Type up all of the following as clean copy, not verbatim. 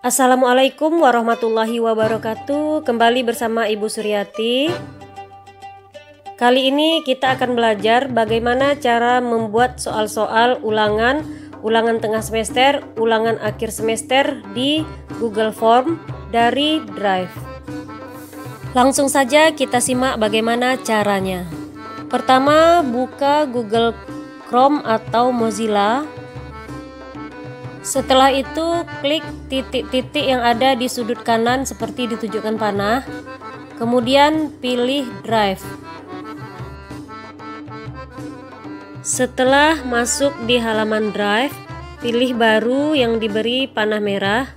Assalamualaikum warahmatullahi wabarakatuh. Kembali bersama Ibu Suryati. Kali ini kita akan belajar bagaimana cara membuat soal-soal ulangan tengah semester, ulangan akhir semester di Google Form dari Drive. Langsung saja kita simak bagaimana caranya. Pertama, buka Google Chrome atau Mozilla. Setelah itu, klik titik-titik yang ada di sudut kanan seperti ditunjukkan panah. Kemudian pilih Drive. Setelah masuk di halaman Drive, pilih baru yang diberi panah merah.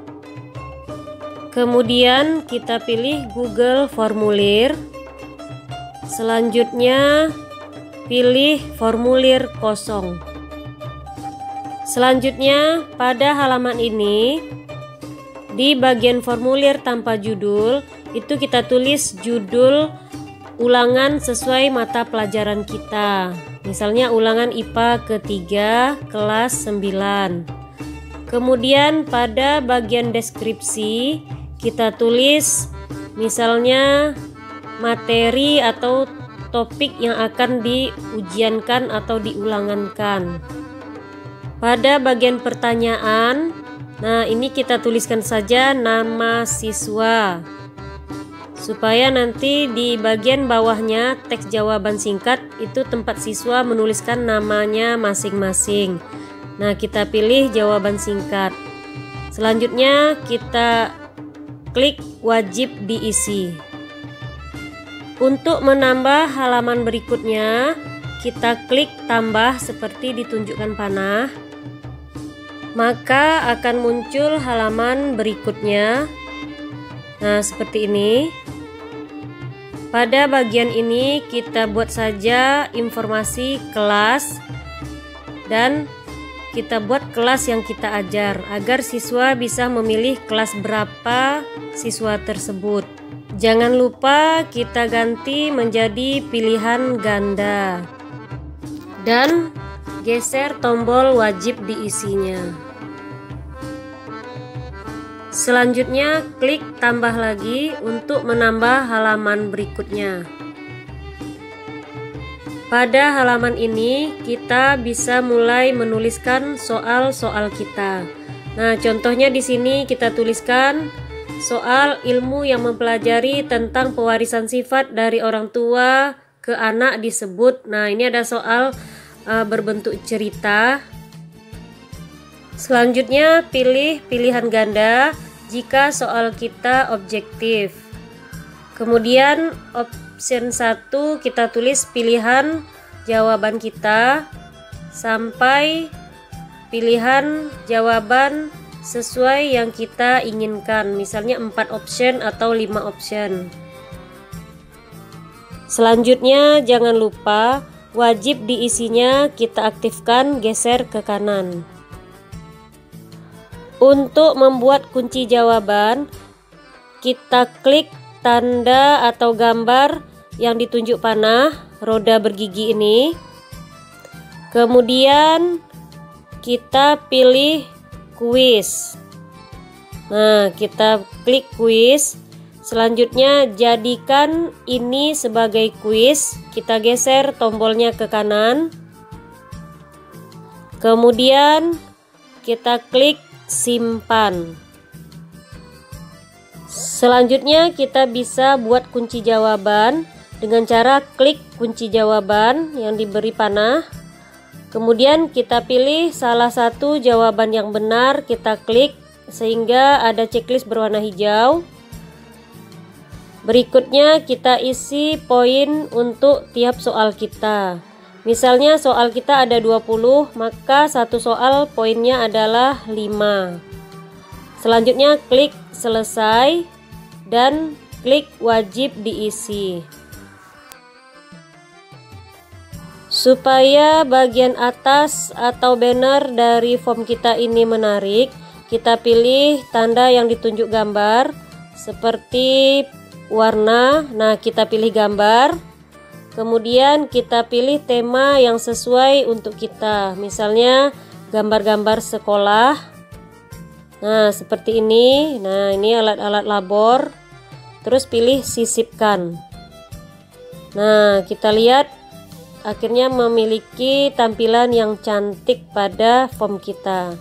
Kemudian kita pilih Google Formulir. Selanjutnya, pilih formulir kosong. Selanjutnya, pada halaman ini, di bagian formulir tanpa judul, itu kita tulis judul ulangan sesuai mata pelajaran kita. Misalnya ulangan IPA ketiga kelas 9. Kemudian pada bagian deskripsi, kita tulis misalnya materi atau topik yang akan diujiankan atau diulangankan. Pada bagian pertanyaan, nah ini kita tuliskan saja nama siswa, supaya nanti di bagian bawahnya teks jawaban singkat itu tempat siswa menuliskan namanya masing-masing. Nah, kita pilih jawaban singkat. Selanjutnya kita klik wajib diisi. Untuk menambah halaman berikutnya, kita klik tambah seperti ditunjukkan panah. Maka akan muncul halaman berikutnya. Nah, seperti ini. Pada bagian ini kita buat saja informasi kelas dan kita buat kelas yang kita ajar agar siswa bisa memilih kelas berapa siswa tersebut. Jangan lupa kita ganti menjadi pilihan ganda dan geser tombol wajib diisinya. Selanjutnya klik tambah lagi untuk menambah halaman berikutnya. Pada halaman ini kita bisa mulai menuliskan soal-soal kita. Nah, contohnya di sini kita tuliskan soal ilmu yang mempelajari tentang pewarisan sifat dari orang tua ke anak disebut. Nah, ini ada soal berbentuk cerita. Selanjutnya pilih pilihan ganda jika soal kita objektif. Kemudian option 1 kita tulis pilihan jawaban kita sampai pilihan jawaban sesuai yang kita inginkan. Misalnya 4 option atau 5 option. Selanjutnya jangan lupa wajib diisinya kita aktifkan geser ke kanan. Untuk membuat kunci jawaban, kita klik tanda atau gambar yang ditunjuk panah, roda bergigi ini. Kemudian kita pilih kuis. Nah, kita klik kuis. Selanjutnya jadikan ini sebagai kuis. Kita geser tombolnya ke kanan. Kemudian kita klik simpan. Selanjutnya kita bisa buat kunci jawaban dengan cara klik kunci jawaban yang diberi panah. Kemudian kita pilih salah satu jawaban yang benar, kita klik sehingga ada checklist berwarna hijau. Berikutnya kita isi poin untuk tiap soal kita. Misalnya soal kita ada 20, maka satu soal poinnya adalah 5. Selanjutnya klik selesai dan klik wajib diisi. Supaya bagian atas atau banner dari form kita ini menarik, kita pilih tanda yang ditunjuk gambar seperti warna. Nah, kita pilih gambar. Kemudian kita pilih tema yang sesuai untuk kita. Misalnya gambar-gambar sekolah. Nah, seperti ini. Nah, ini alat-alat labor. Terus pilih sisipkan. Nah, kita lihat akhirnya memiliki tampilan yang cantik pada form kita.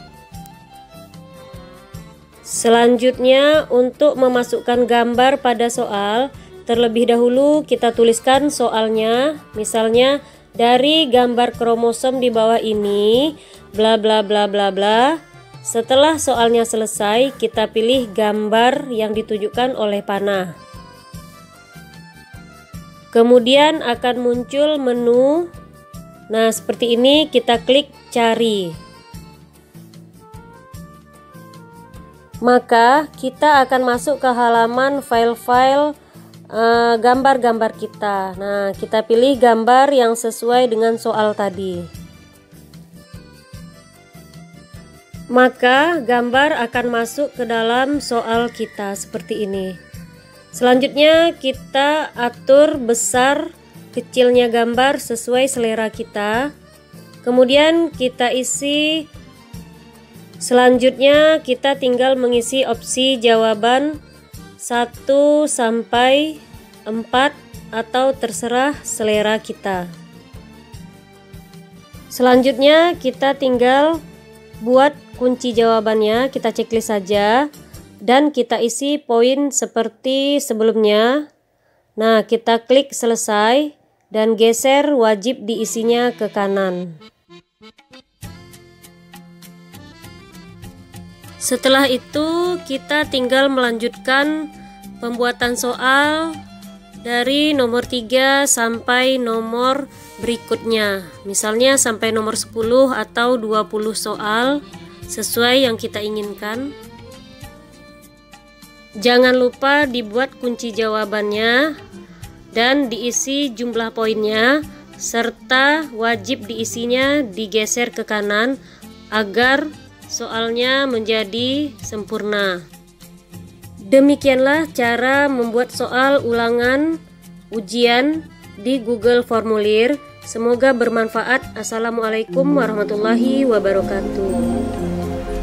Selanjutnya, untuk memasukkan gambar pada soal, terlebih dahulu kita tuliskan soalnya. Misalnya, dari gambar kromosom di bawah ini, bla bla bla bla bla. Setelah soalnya selesai, kita pilih gambar yang ditujukan oleh panah. Kemudian akan muncul menu. Nah, seperti ini, kita klik cari. Maka kita akan masuk ke halaman file-file gambar-gambar kita. Nah, kita pilih gambar yang sesuai dengan soal tadi. Maka gambar akan masuk ke dalam soal kita seperti ini. Selanjutnya kita atur besar kecilnya gambar sesuai selera kita. Kemudian kita isi. Selanjutnya kita tinggal mengisi opsi jawaban 1 sampai 4 atau terserah selera kita. Selanjutnya kita tinggal buat kunci jawabannya, kita checklist saja dan kita isi poin seperti sebelumnya. Nah, kita klik selesai dan geser wajib diisinya ke kanan. Setelah itu kita tinggal melanjutkan pembuatan soal dari nomor 3 sampai nomor berikutnya. Misalnya sampai nomor 10 atau 20 soal sesuai yang kita inginkan. Jangan lupa dibuat kunci jawabannya dan diisi jumlah poinnya, serta wajib diisinya digeser ke kanan agar soalnya menjadi sempurna. Demikianlah cara membuat soal ulangan ujian di Google Formulir. Semoga bermanfaat. Assalamualaikum warahmatullahi wabarakatuh.